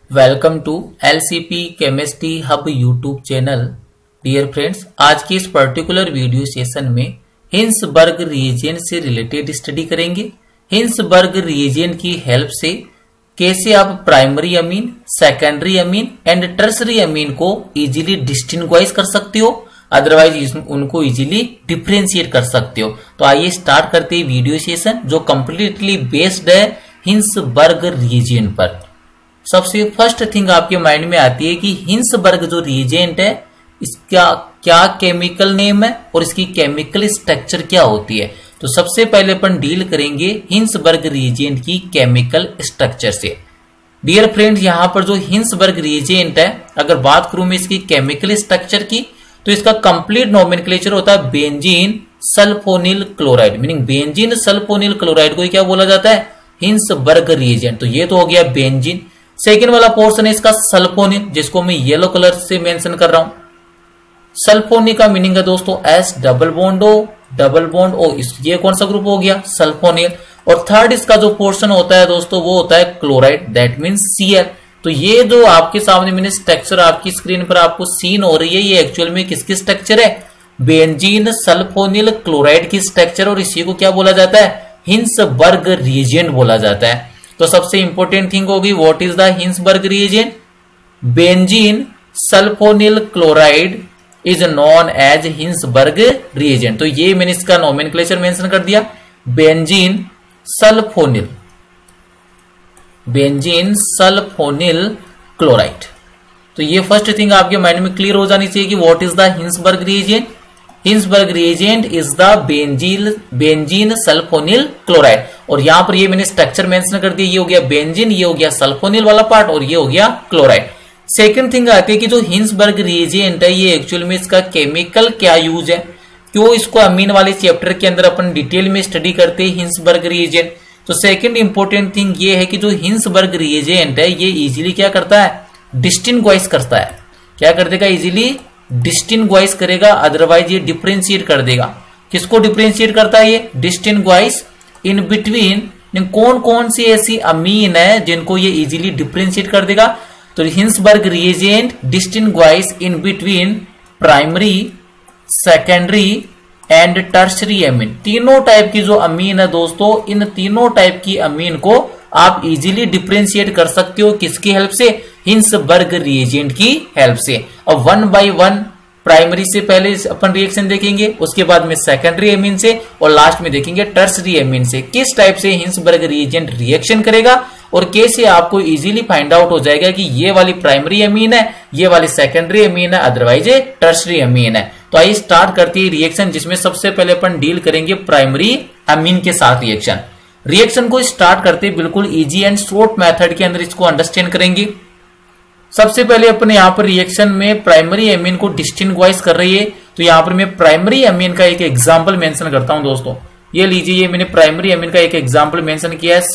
Welcome to LCP chemistry hub YouTube channel. Dear friends, आज की इस पर्टिकुलर वीडियो सेशन में हिंसबर्ग रिएजेंट से रिलेटेड स्टडी करेंगे। हिंसबर्ग रिएजेंट की हेल्प से कैसे आप primary amine, secondary amine and tertiary amine को इजीली डिस्टिंग्विश कर सकते हो, अदरवाइज उनको इजीली डिफरेंशिएट कर सकते हो। तो आइए स्टार्ट करते हैं वीडियो सेशन जो कंप्लीटली बेस्ड है हिंसबर्ग रिएजेंट पर। सबसे फर्स्ट थिंग आपके माइंड में आती है कि हिंसबर्ग जो रिएजेंट है इसका क्या केमिकल नेम है और इसकी केमिकल स्ट्रक्चर क्या होती है। तो सबसे पहले अपन डील करेंगे हिंसबर्ग रिएजेंट की केमिकल स्ट्रक्चर से। डियर फ्रेंड्स, यहाँ पर जो हिंसबर्ग रिएजेंट है, अगर बात करूं मैं इसकी केमिकल स्ट्रक्चर की, तो इसका कंप्लीट नोमेनक्लेचर होता है benzene sulphonyl chloride. Meaning benzene sulphonyl chloride को क्या बोला जाता है? Hinsberg reagent. तो ये तो हो गया बेंजीन। सेकेंड वाला पोर्शन है इसका सल्फोनिल, जिसको मैं येलो कलर से मेंशन कर रहा हूं। सल्फोनिल का मीनिंग है दोस्तों एस डबल बॉन्ड ओ। ये कौन सा ग्रुप हो गया? सल्फोनिल। और थर्ड इसका जो पोर्शन होता है दोस्तों वो होता है क्लोराइड, दैट मीन्स Cl। तो ये जो आपके सामने मैंने स्ट्रक्चर आपकी स्क्रीन पर आपको सीन हो रही है, ये एक्चुअल में किसकी स्ट्रक्चर है? बेंजीन सल्फोनिल क्लोराइड की स्ट्रक्चर, और इसी को क्या बोला जाता है? हिंसबर्ग रिएजेंट बोला जाता है। तो सबसे इंपॉर्टेंट थिंग होगी what is the Hinsberg reagent? Benzene sulphonyl chloride is known as Hinsberg reagent. तो ये मैंने इसका नोमेनक्लेचर मेंशन कर दिया, बेंजीन सल्फोनिल क्लोराइड। तो ये फर्स्ट थिंग आपके माइंड में क्लियर हो जानी चाहिए कि what is the Hinsberg reagent. Hinsberg reagent is the benzene sulphonyl chloride. और यहां पर ये मैंने स्ट्रक्चर मेंशन कर दिया, ये हो गया बेंजीन, ये हो गया सल्फोनिल वाला पार्ट, और ये हो गया क्लोराइड। सेकंड थिंग आती है कि जो हिंसबर्ग रिएजेंट है ये एक्चुअल में इसका केमिकल क्या यूज है, क्यों इसको अमीन वाले चैप्टर के अंदर अपन डिटेल में स्टडी करते हैं हिंसबर्ग रिएजेंट। तो सेकंड इंपॉर्टेंट थिंग ये है कि जो हिंसबर्ग रिएजेंट है ये इजीली क्या करता है? डिस्टिंग्विश करता है। क्या कर देगा? इजीली डिस्टिंग्विश करेगा, अदरवाइज ये डिफरेंशिएट कर देगा। किसको डिफरेंशिएट करता है ये? डिस्टिंग्विश इन बिटवीन कौन कौन सी ऐसी अमीन है जिनको ये इजीली डिफरेंशिएट कर देगा। तो Hinsberg reagent distinguish in between primary, secondary and tertiary amine. तीनों टाइप की जो अमीन है दोस्तों, इन तीनों टाइप की अमीन को आप इजीली डिफरेंशिएट कर सकते हो। किसकी हेल्प से? हिंसबर्ग रिएजेंट की हेल्प से। और वन बाय वन प्राइमरी से पहले अपन रिएक्शन देखेंगे, उसके बाद में सेकेंडरी अमीन से, और लास्ट में देखेंगे टर्सरी अमीन से किस टाइप से हिंसबर्ग रिएजेंट रिएक्शन करेगा, और कैसे आपको इजीली फाइंड आउट हो जाएगा कि ये वाली प्राइमरी अमीन है, ये वाली सेकेंडरी अमीन है, अदरवाइज ये टर्सरी अमीन है। तो आइए स्टार्ट करते हैं रिएक्शन, जिसमें सबसे पहले अपन डील करेंगे प्राइमरी अमीन के साथ रिएक्शन को स्टार्ट करते बिल्कुल इजी एंड शॉर्ट मेथड के अंदर इसको अंडरस्टैंड करेंगे। सबसे पहले अपने यहाँ पर रिएक्शन में प्राइमरी अमीन को डिस्टिंग्विश कर रही है। तो यहाँ पर मैं प्राइमरी अमीन का एक एग्जांपल मेंशन करता हूं दोस्तों। ये लीजिए, ये मैंने प्राइमरी अमीन का एक एग्जांपल मेंशन किया है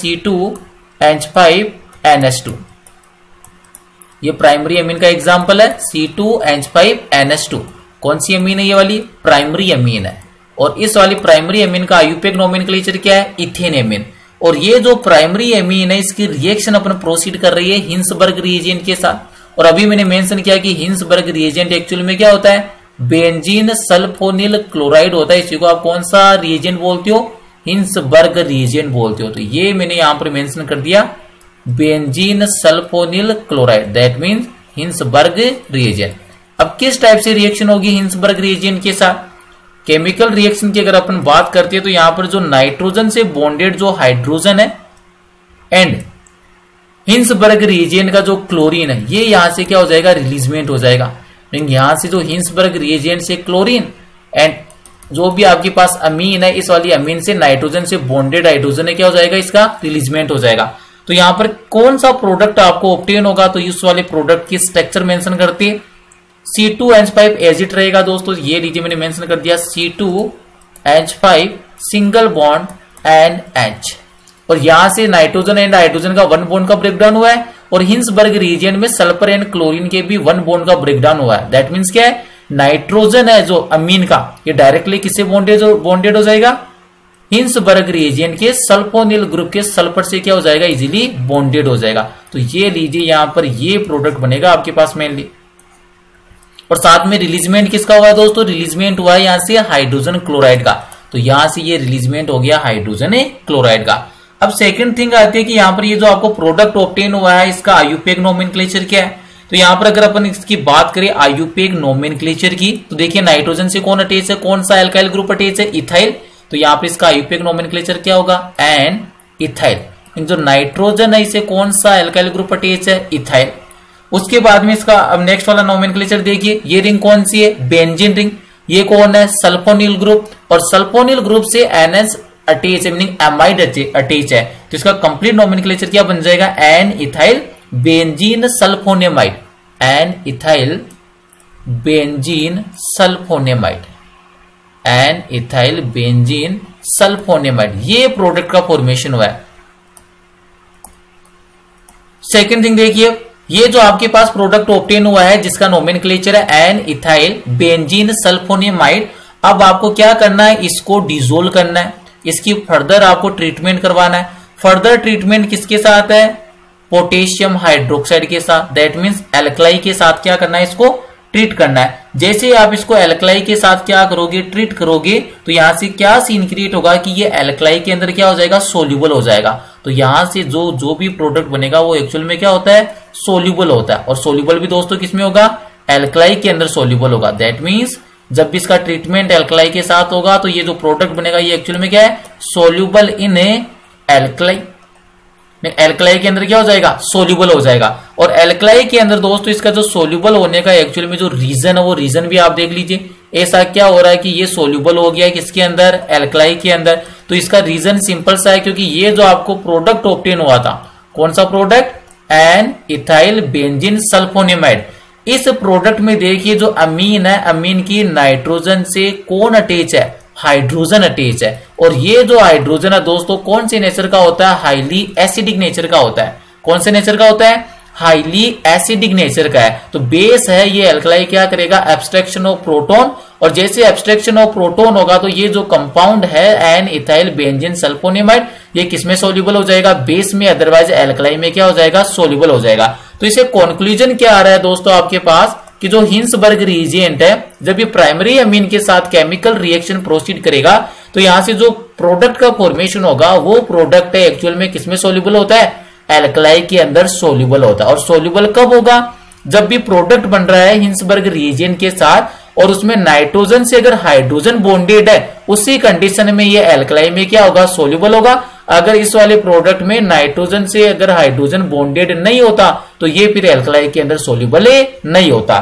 C2H5NH2। ये प्राइमरी अमीन का एग्जांपल है C2H5NH2। कौन सी अमीन है? ये वाली प्राइमरी अमीन है। और इस वाली प्राइमरी अमीन का आईयूपीएक नोमेनक्लेचर क्या है? Ethane amine. और ये जो प्राइमरी अमीन है इसकी रिएक्शन अपन प्रोसीड कर रही है हिंसबर्ग रिएजेंट के साथ। और अभी मैंने मेंशन किया कि हिंसबर्ग रिएजेंट एक्चुअल में क्या होता है? बेंजीन सल्फोनिल क्लोराइड होता है। इसी को आप कौन सा रिएजेंट बोलते हो? हिंसबर्ग रिएजेंट बोलते हो। तो ये मैंने यहां पर मेंशन कर दिया benzene sulphonyl chloride, that means Hinsberg reagent. अब किस टाइप से रिएक्शन होगी हिंसबर्ग रिएजेंट के साथ? केमिकल रिएक्शन की अगर अपन बात करते हैं तो यहां पर जो नाइट्रोजन से बॉन्डेड जो हाइड्रोजन है एंड हिंसबर्ग रिएजेंट का जो क्लोरीन है, ये यहां से क्या हो जाएगा? रिलीजमेंट हो जाएगा। यहां से जो हिंसबर्ग रिएजेंट से क्लोरीन एंड जो भी आपके पास अमीन है, इस वाली अमीन से नाइट्रोजन से बॉन्डेड हाइड्रोजन है, क्या हो जाएगा? इसका रिलीजमेंट हो जाएगा। तो यहां पर कौन सा प्रोडक्ट आपको ऑब्टेन होगा? तो इस वाले प्रोडक्ट की स्ट्रक्चर मेंशन करते हैं। C2H5 एजिट रहेगा दोस्तों। ये लीजिए मैंने मेंशन कर दिया C2H5 सिंगल बॉन्ड NH। और यहां से नाइट्रोजन एंड हाइड्रोजन का वन बॉन्ड का ब्रेकडाउन हुआ है, और हिंसबर्ग रिएजेंट में सल्फर एंड क्लोरीन के भी वन बॉन्ड का ब्रेकडाउन हुआ है। दैट मीन्स क्या है? नाइट्रोजन है जो अमीन का, ये डायरेक्टली किससे बॉन्डेड हो जाएगा? हिंसबर्ग रिएजेंट के सल्फोनिल ग्रुप के सल्फर से क्या हो जाएगा, इजीली बॉन्डेड हो जाएगा। तो ये लीजिए यहां पर ये प्रोडक्ट बनेगा आपके पास मेनली। और साथ में रिलीजमेंट किसका हुआ है दोस्तों, रिलीजमेंट हुआ है यहां से हाइड्रोजन क्लोराइड का। तो यहां से ये रिलीजमेंट हो गया हाइड्रोजन क्लोराइड का। अब सेकंड थिंग आती है कि यहाँ पर ये जो आपको प्रोडक्ट ऑब्टेन हुआ है इसका आईयूपीएक नोमेनक्लेचर क्या है। तो यहाँ पर अगर अपन इसकी बात करें आईयूपीएक नोमेनक्लेचर की, तो देखिए नाइट्रोजन से कौन अटैच है, कौन सा एल्काइल ग्रुप अटैच है, इथाइल। तो यहाँ पर इसका आईयूपीएक नोमेनक्लेचर क्या होगा, एन इथाइल। जो नाइट्रोजन है इसे कौन सा एल्काइल ग्रुप अटैच है, इथाइल। उसके बाद में इसका अब नेक्स्ट वाला नोमेनक्लेचर देखिए, ये रिंग कौन सी है, बेंजीन रिंग। ये कौन है, सल्फोनिल ग्रुप। और सल्फोनिल ग्रुप से एनएस अटैच है, मीनिंग एमाइड अटैच है। तो इसका कंप्लीट नोमेनक्लेचर क्या बन जाएगा, N ethyl benzene sulphonamide, N ethyl benzene sulphonamide, N ethyl benzene sulphonamide. ये प्रोडक्ट का फॉर्मेशन हुआ है। सेकेंड थिंग देखिए, ये जो आपके पास प्रोडक्ट ऑब्टेन हुआ है जिसका नोमेनक्लेचर है एन इथाइल बेंजीन सल्फोनेमाइड। अब आपको क्या करना है, इसको डिसोल्व करना है, इसकी फर्दर आपको ट्रीटमेंट करवाना है। फर्दर ट्रीटमेंट किसके साथ है, पोटेशियम हाइड्रोक्साइड के साथ, दैट मीन्स एल्कलाई के साथ क्या करना है, इसको ट्रीट करना है। जैसे आप इसको एल्कलाई के साथ क्या करोगे, ट्रीट करोगे, तो यहां से क्या सीन क्रिएट होगा कि ये एल्कलाई के अंदर क्या हो जाएगा, सोल्यूबल हो जाएगा। तो यहां से जो भी प्रोडक्ट बनेगा वो एक्चुअल में क्या होता है, सोल्यूबल होता है। और सोल्यूबल भी दोस्तों किसमें होगा, एल्कलाई के अंदर सोल्यूबल होगा। दैट मीन्स जब भी इसका ट्रीटमेंट एल्कलाई के साथ होगा तो ये जो प्रोडक्ट बनेगा ये एक्चुअल में क्या है, सोल्यूबल इन एल्कलाई। एल्कलाई के अंदर क्या हो जाएगा, सोल्यूबल हो जाएगा। और एल्कलाई के अंदर दोस्तों इसका जो सोल्यूबल होने का एक्चुअल में जो रीजन है वो रीजन भी आप देख लीजिए। ऐसा क्या हो रहा है कि ये सोल्यूबल हो गया है किसके अंदर, एल्कलाई के अंदर। तो इसका रीजन सिंपल सा है, क्योंकि ये जो आपको प्रोडक्ट ऑब्टेन हुआ था, कौन सा product, N ethyl benzene sulphonamide. इस प्रोडक्ट में देखिए जो अमीन है, अमीन की नाइट्रोजन से कौन अटैच है, हाइड्रोजन अटैच है। और ये जो हाइड्रोजन है दोस्तों कौन से नेचर का होता है, हाईली एसिडिक नेचर का होता है। कौन से नेचर का होता है, हाईली एसिडिक नेचर का है। तो बेस है ये एल्कलाई क्या करेगा, एब्स्ट्रैक्शन ऑफ प्रोटॉन। और जैसे एब्स्ट्रैक्शन ऑफ प्रोटॉन होगा तो ये जो कंपाउंड है एन इथाइल बेंजीन सल्फोनेमाइड, ये किसमें सोल्यूबल हो जाएगा, बेस में। अदरवाइज एल्कलाई में क्या हो जाएगा, सोल्यूबल हो जाएगा। तो इसे कंक्लूजन क्या आ रहा है दोस्तों आपके पास कि जो हिंसबर्ग रिएजेंट है, जब ये प्राइमरी अमीन के साथ केमिकल रिएक्शन प्रोसीड करेगा तो यहां से जो प्रोडक्ट का फॉर्मेशन होगा वो प्रोडक्ट है एक्चुअल में किसमें सोल्यूबल होता है, एल्कलाई के अंदर सोल्यूबल होता है। और सोल्यूबल कब होगा, जब भी प्रोडक्ट बन रहा है हिंसबर्ग रिएजेंट के साथ और उसमें नाइट्रोजन से अगर हाइड्रोजन बॉन्डेड है, उसी कंडीशन में ये एल्कलाई में क्या होगा, सोल्यूबल होगा। अगर इस वाले प्रोडक्ट में नाइट्रोजन से अगर हाइड्रोजन बॉन्डेड नहीं होता तो ये फिर एल्कलाई के अंदर सोल्यूबल नहीं होता।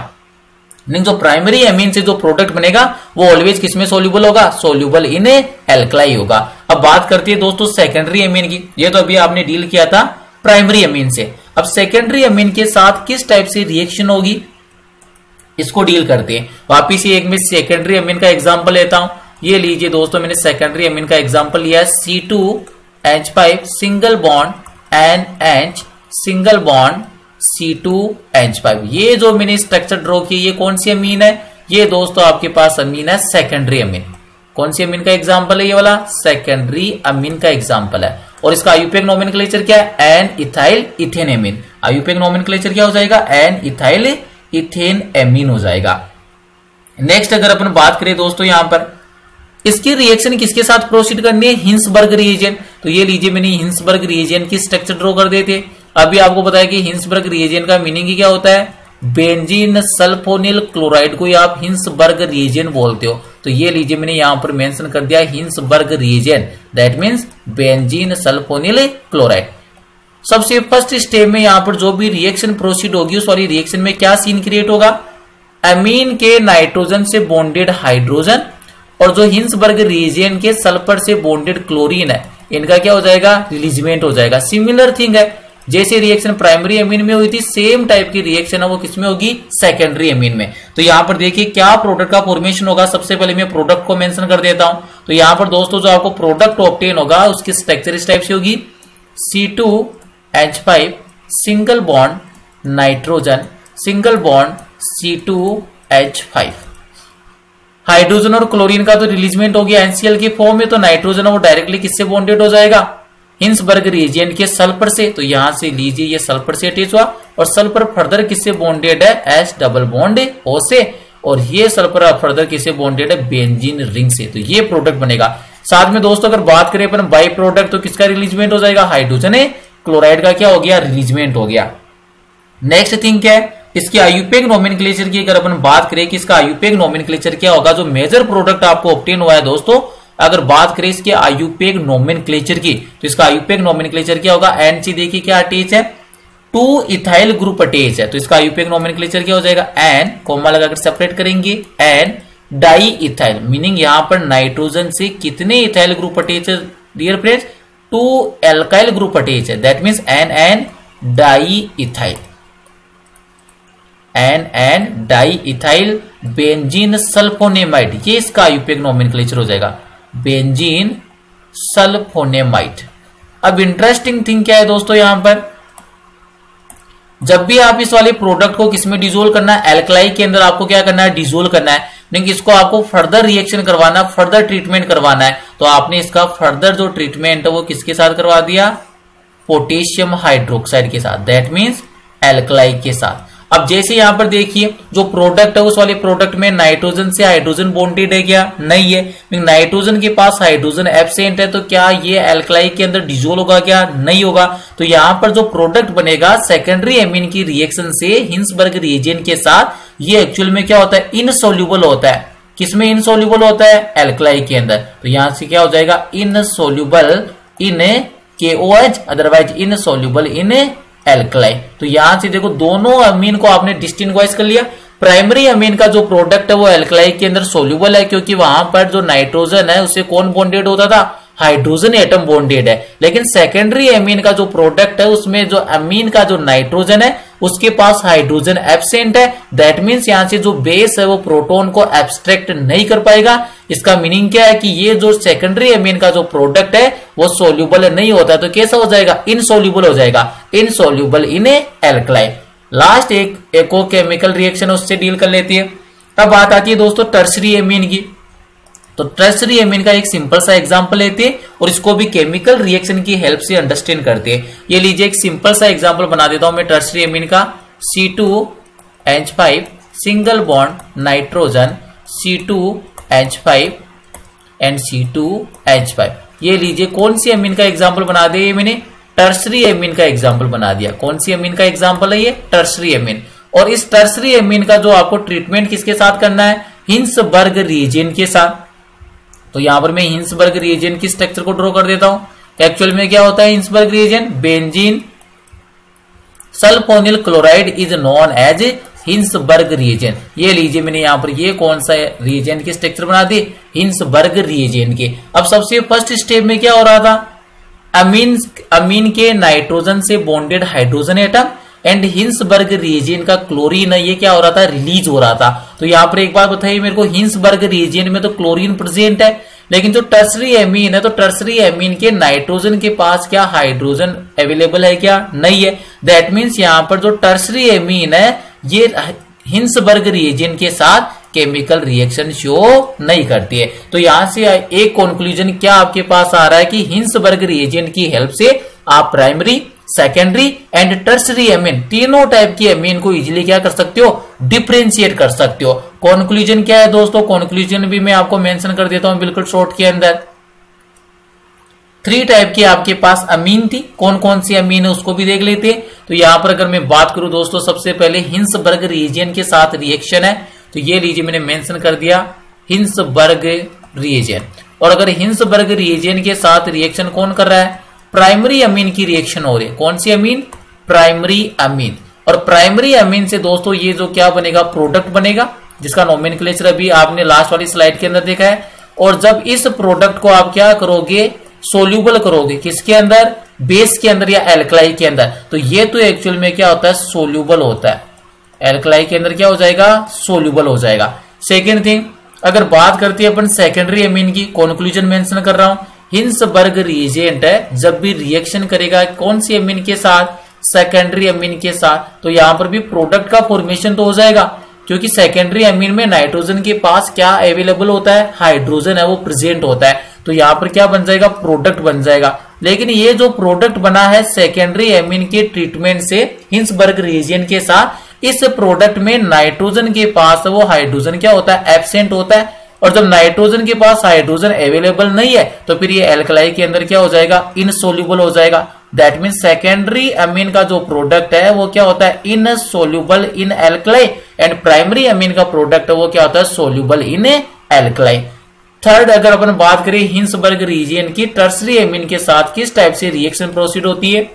जो प्राइमरी अमीन से जो प्रोडक्ट बनेगा वो ऑलवेज किसमें सोल्यूबल होगा, सोल्यूबल इन एल्कलाई होगा। अब बात करती है दोस्तों सेकेंडरी अमीन की। ये तो अभी आपने डील किया था प्राइमरी अमीन से। अब सेकेंडरी अमीन के साथ किस टाइप से रिएक्शन होगी इसको डील करते हैं। वापिस एक मैं सेकेंडरी अमीन का एग्जांपल लेता हूं। ये लीजिए दोस्तों, मैंने सेकेंडरी अमीन का एग्जांपल लिया है C2H5 single bond NH single bond C2H5। ये जो मैंने स्ट्रक्चर ड्रॉ किया ये कौन सी अमीन है, ये दोस्तों आपके पास अमीन है सेकेंडरी अमीन। कौन सी अमीन का एग्जांपल है ये वाला, सेकेंडरी अमीन का एग्जांपल है। और इसका आईयूपीएक नोमेनक्लेचर क्या है, N ethyl ethane amine. IUPAC nomenclature क्या हो जाएगा, एन इथाइल इथेन अमीन हो जाएगा। नेक्स्ट अगर अपन बात करें दोस्तों यहां पर इसकी रिएक्शन किसके साथ प्रोसीड करनी है, हिंसबर्ग रिएजेंट। तो ये लीजिए मैंने हिंसबर्ग रिएजेंट की स्ट्रक्चर ड्रॉ कर देते। अभी आपको पता है कि हिंसबर्ग रिएजेंट का मीनिंग ही क्या होता है, बेंजीन सल्फोनिल क्लोराइड को आप हिंसबर्ग रिएजेंट बोलते हो। तो ये लीजिए मैंने यहां पर मेंशन कर दिया Hinsberg reagent, that means benzene sulphonyl chloride. सबसे फर्स्ट स्टेप में यहां पर जो भी रिएक्शन प्रोसीड होगी उस वाली रिएक्शन में क्या सीन क्रिएट होगा, अमीन के नाइट्रोजन से बॉन्डेड हाइड्रोजन और जो हिंसबर्ग रिएजेंट के सल्फर से बॉन्डेड क्लोरीन है, इनका क्या हो जाएगा, रिलीजमेंट हो जाएगा। सिमिलर थिंग है, जैसे रिएक्शन प्राइमरी अमीन में हुई थी सेम टाइप की रिएक्शन है वो किसमें होगी, सेकेंडरी अमीन में। तो यहां पर देखिए क्या प्रोडक्ट का फॉर्मेशन होगा। सबसे पहले मैं प्रोडक्ट को मेंशन कर देता हूं। तो यहां पर दोस्तों जो आपको प्रोडक्ट ऑब्टेन होगा उसकी स्ट्रक्चर इस टाइप से होगी, C2H5 single bond nitrogen single bond C2H5। Hydrogen और क्लोरीन का तो रिलीजमेंट हो गया एनसीएल के फॉर्म में, तो नाइट्रोजन वो डायरेक्टली किससे बॉन्डेड हो जाएगा, हिंसबर्ग रिएजेंट के सल्फर से। तो यहां से लीजिए ये सल्फर से अटैच हुआ और सल्फर फर्दर किससे बॉन्डेड है, एस डबल बॉन्ड ओ से, और ये सल्फर फर्दर किससे बॉन्डेड है, बेंजीन रिंग से। तो ये प्रोडक्ट बनेगा। साथ में दोस्तों अगर बात करें अपन बाई प्रोडक्ट, तो किसका रिलीजमेंट हो जाएगा, हाइड्रोजन क्लोराइड का क्या हो गया, रिलीजमेंट हो गया। नेक्स्ट थिंग क्या है, इसकी आयुपेग नोमेनक्लेचर की अगर अपन बात करें कि इसका आयुपेग नोमेनक्लेचर क्या होगा, जो मेजर प्रोडक्ट आपको ऑब्टेन हुआ है दोस्तों, अगर बात करें इसके आयुपेग नोमेनक्लेचर की, तो इसका आयुपेग नोमेनक्लेचर क्या होगा, एन देखिए क्या अटैच है, 2 इथाइल ग्रुप अटैच है। तो इसका आयुपेग नोमेनक्लेचर क्या हो जाएगा, एन कोमा लगाकर सेपरेट करेंगे, एन डाई इथाइल, मीनिंग यहां पर नाइट्रोजन से कितने इथाइल ग्रुप अटैच है dear friends, 2 alkyl group attach है, that means N di ethyl, N di ethyl benzene sulphonamide, ये इसका आयुपेग नोमेनक्लेचर हो जाएगा, बेंजीन सल्फोनेमाइड। अब इंटरेस्टिंग थिंग क्या है दोस्तों, यहां पर जब भी आप इस वाले प्रोडक्ट को किसमें डिसोल्व करना है, एल्कलाई के अंदर आपको क्या करना है, डिसोल्व करना है, लेकिन इसको आपको फर्दर रिएक्शन करवाना, फर्दर ट्रीटमेंट करवाना है। तो आपने इसका फर्दर जो ट्रीटमेंट है वो किसके साथ करवा दिया, पोटेशियम हाइड्रोक्साइड के साथ, दैट मींस एल्कलाई के साथ। अब जैसे यहां पर देखिए जो प्रोडक्ट है उस वाले प्रोडक्ट में नाइट्रोजन से हाइड्रोजन बॉन्डेड है क्या, नहीं है, नाइट्रोजन के पास हाइड्रोजन एब्सेंट है, तो क्या ये एल्कलाई के अंदर डिसोल्व होगा क्या, नहीं होगा। तो यहां पर जो प्रोडक्ट बनेगा सेकेंडरी एमीन की रिएक्शन से हिंसबर्ग रिएजेंट के साथ, ये एक्चुअल में क्या होता है, इनसोल्यूबल होता है। किसमें इनसोल्यूबल होता है, एल्कलाई के अंदर। तो यहां से क्या हो जाएगा, insoluble in KOH, otherwise insoluble in alkali. तो यहां से देखो दोनों अमीन को आपने डिस्टिंग्विश कर लिया। प्राइमरी अमीन का जो प्रोडक्ट है वो एल्कलाई के अंदर सोल्यूबल है, क्योंकि वहां पर जो नाइट्रोजन है उससे कौन बॉन्डेड होता था, हाइड्रोजन एटम बॉन्डेड है। लेकिन सेकेंडरी अमीन का जो प्रोडक्ट है उसमें जो अमीन का जो नाइट्रोजन है उसके पास हाइड्रोजन एब्सेंट है, दैट मीन्स यहां से जो बेस है वो प्रोटॉन को एब्स्ट्रैक्ट नहीं कर पाएगा। इसका मीनिंग क्या है कि ये जो सेकेंडरी अमीन का जो प्रोडक्ट है वो सोल्यूबल नहीं होता, तो कैसा हो जाएगा, इनसोल्यूबल हो जाएगा, इनसोल्यूबल इन एल्कलाई। लास्ट एक और केमिकल रिएक्शन उससे डील कर लेती है। अब बात आती है दोस्तों टर्सरी अमीन की। तो टर्सरी अमीन का एक सिंपल सा एग्जांपल लेते हैं और इसको भी केमिकल रिएक्शन की हेल्प से अंडरस्टैंड करते हैं। ये लीजिए एक सिंपल सा एग्जांपल बना देता हूं मैं टर्सरी अमीन का, C2H5 single bond nitrogen, C2H5 and C2H5। ये लीजिए कौन सी अमीन का एग्जांपल बना दिया, ये मैंने टर्सरी अमीन का एग्जांपल बना दिया। कौन सी अमीन का एग्जांपल है ये, टर्सरी अमीन। और इस टर्सरी अमीन का जो आपको ट्रीटमेंट किसके साथ करना है, हिंसबर्ग रिएजेंट के साथ। तो यहां पर मैं हिंसबर्ग रिएजेंट की स्ट्रक्चर को ड्रॉ कर देता हूं। एक्चुअल में क्या होता है Hinsberg reagent, benzene sulphonyl chloride is known as Hinsberg reagent. ये लीजिए मैंने यहां पर ये कौन सा रिएजेंट की स्ट्रक्चर बना दी, हिंसबर्ग रिएजेंट के। अब सबसे फर्स्ट स्टेप में क्या हो रहा था, अमीन के नाइट्रोजन से bonded hydrogen atom and Hinsberg reagent का क्लोरीन है, ये क्या हो रहा था, रिलीज हो रहा था। तो यहां पर एक बात बताइए मेरे को, हिंसबर्ग रिएजेंट में तो क्लोरीन प्रेजेंट है, लेकिन जो टर्सरी एमीन है तो टर्सरी एमीन के नाइट्रोजन के पास क्या हाइड्रोजन अवेलेबल है क्या, नहीं है। दैट मीन्स यहां पर जो टर्सरी एमीन है ये हिंसबर्ग रिएजेंट के साथ केमिकल रिएक्शन शो नहीं करती है। तो यहां से एक कंक्लूजन क्या आपके पास आ रहा है कि हिंसबर्ग रिएजेंट की हेल्प से आप primary, secondary and tertiary amine तीनों टाइप की एमीन को इजीली क्या कर सकते हो, डिफरेंशिएट कर सकते हो। कंक्लूजन क्या है दोस्तों, कंक्लूजन भी मैं आपको मेंशन कर देता हूं बिल्कुल शॉर्ट के अंदर। 3 टाइप की आपके पास अमीन थी, कौन कौन सी अमीन है उसको भी देख लेते हैं। तो यहां पर अगर मैं बात करूं दोस्तों, सबसे पहले हिंसबर्ग रिएजेंट के साथ रिएक्शन है, तो ये लीजिए मैंने मेंशन कर दिया हिंसबर्ग रिएजेंट। और अगर हिंसबर्ग रिएजेंट के साथ रिएक्शन कौन कर रहा है, प्राइमरी अमीन की रिएक्शन हो रही है। कौन सी अमीन, प्राइमरी अमीन। और प्राइमरी अमीन से दोस्तों ये जो क्या बनेगा, प्रोडक्ट बनेगा, जिसका नोमेनक्लेचर अभी आपने लास्ट वाली स्लाइड के अंदर देखा है। और जब इस प्रोडक्ट को आप क्या करोगे, सोल्यूबल करोगे, किसके अंदर, बेस के अंदर या एल्कलाई के अंदर, तो ये तो एक्चुअल में क्या होता है, सोल्यूबल होता है। एल्कलाई के अंदर क्या हो जाएगा, सोल्यूबल हो जाएगा। सेकेंड थिंग, अगर बात करते हैं अपन सेकेंडरी अमीन की, कंक्लूजन मेंशन कर रहा हूं, हिंसबर्ग रिएजेंट है जब भी रिएक्शन करेगा कौन सी अमीन के साथ, सेकेंडरी अमीन के साथ, तो यहां पर भी प्रोडक्ट का फॉर्मेशन तो हो जाएगा, क्योंकि सेकेंडरी अमीन में नाइट्रोजन के पास क्या अवेलेबल होता है, हाइड्रोजन है वो प्रेजेंट होता है, तो यहाँ पर क्या बन जाएगा, प्रोडक्ट बन जाएगा। लेकिन ये जो प्रोडक्ट बना है सेकेंडरी अमीन के ट्रीटमेंट से हिंसबर्ग रिएजेंट के साथ, इस प्रोडक्ट में नाइट्रोजन के पास वो हाइड्रोजन क्या होता है, एब्सेंट होता है। और जब नाइट्रोजन के पास हाइड्रोजन अवेलेबल नहीं है तो फिर ये एल्कलाई के अंदर क्या हो जाएगा, इनसोल्यूबल हो जाएगा। दैट मीन सेकेंडरी अमीन का जो प्रोडक्ट है वो क्या होता है, insoluble in alkali, and primary amine का प्रोडक्ट है वो क्या होता है, सोल्यूबल इन एल्कलाई। थर्ड, अगर अपन बात करें हिंसबर्ग रीजियन की, टर्सरी अमीन के साथ किस टाइप से रिएक्शन प्रोसीड होती है,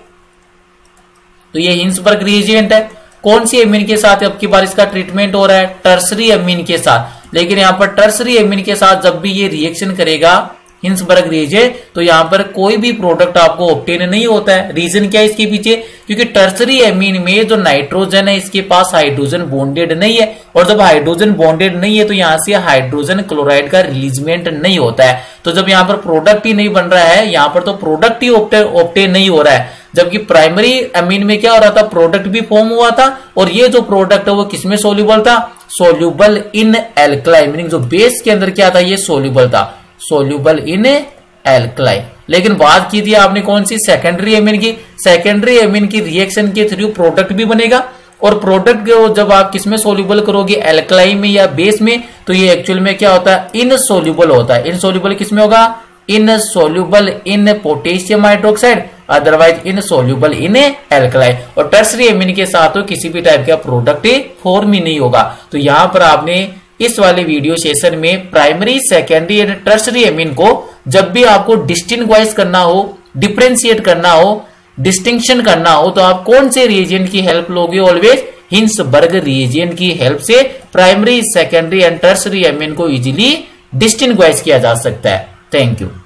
तो ये हिंसबर्ग रीजियंट है। कौन सी अमीन के साथ अब की बार इसका ट्रीटमेंट हो रहा है, टर्सरी अमीन के साथ। लेकिन यहाँ पर टर्सरी अमीन के साथ जब भी ये रिएक्शन करेगा हिंसबर्ग रिएजेंट, तो यहाँ पर कोई भी प्रोडक्ट आपको ऑब्टेन नहीं होता है। रीजन क्या है इसके पीछे, क्योंकि टर्सरी अमीन में जो नाइट्रोजन है इसके पास हाइड्रोजन बॉन्डेड नहीं है, और जब हाइड्रोजन बॉन्डेड नहीं है तो यहाँ से हाइड्रोजन क्लोराइड का रिलीजमेंट नहीं होता है। तो जब यहाँ पर प्रोडक्ट ही नहीं बन रहा है, यहाँ पर तो प्रोडक्ट ही ऑब्टेन नहीं हो रहा है, जबकि प्राइमरी अमीन में क्या हो रहा था, प्रोडक्ट भी फॉर्म हुआ था, और ये जो प्रोडक्ट है वो किसमें सोल्यूबल था, सोल्यूबल इन एल्कलाई, मीनिंग जो बेस के अंदर क्या था, ये सोल्यूबल था, सोल्यूबल इन एल्कलाई। लेकिन बात की थी आपने कौन सी, सेकेंडरी अमीन की। सेकेंडरी अमीन की रिएक्शन के थ्रू प्रोडक्ट भी बनेगा, और प्रोडक्ट जब आप किसमें सोल्यूबल करोगे, एल्कलाई में या बेस में, तो ये एक्चुअल में क्या होता है, इनसोल्यूबल होता है। इनसोल्यूबल किसमें होगा, insoluble in potassium hydroxide, otherwise insoluble in alkali. और टर्सरी अमीन के साथ तो किसी भी टाइप का प्रोडक्ट फॉर्म ही नहीं होगा। तो यहां पर आपने इस वाले वीडियो सेशन में primary, secondary and tertiary amine को जब भी आपको डिस्टिंग्विश करना हो, डिफरेंशिएट करना हो, डिस्टिंक्शन करना हो, तो आप कौन से रिएजेंट की हेल्प लोगे, ऑलवेज हिंसबर्ग रिएजेंट की हेल्प से primary, secondary and tertiary amine को इजीली डिस्टिंग्विश किया जा सकता है। Thank you.